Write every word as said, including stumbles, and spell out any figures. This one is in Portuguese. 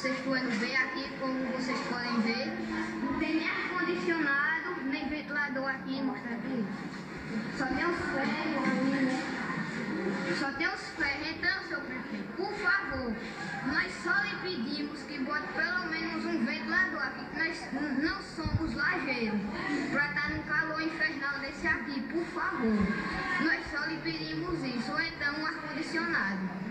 sexto ano B aqui, como vocês podem ver. Não tem nem ar-condicionado, nem ventilador aqui, mostra aqui. Só tem os ferros ali, né? Só tem os ferros. Então, seu prefeito, por favor, nós só lhe pedimos que bote pelo menos um ventilador aqui, que nós não somos lajeiros, para estar num calor infernal desse aqui, por favor. Nós só lhe pedimos isso, ou então um ar-condicionado.